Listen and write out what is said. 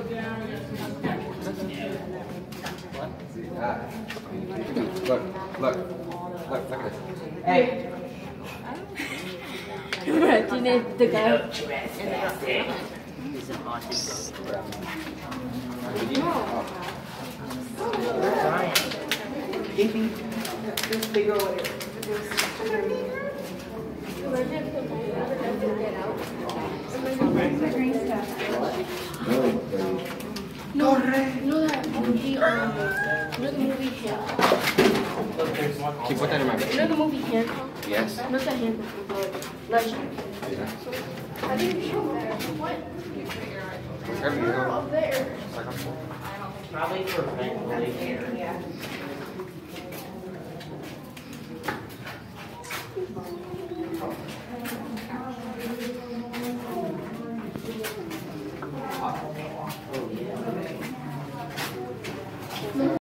Look, look, look at this. Hey. You need to go. He's an autistic. This big over there. No, you know that movie, Hancock? Keep put that in my You know the movie Hancock? Yes. Not the Hancock, the Legend. Yeah. I didn't show that. What? Wherever you go. Up there. Probably for ventilation.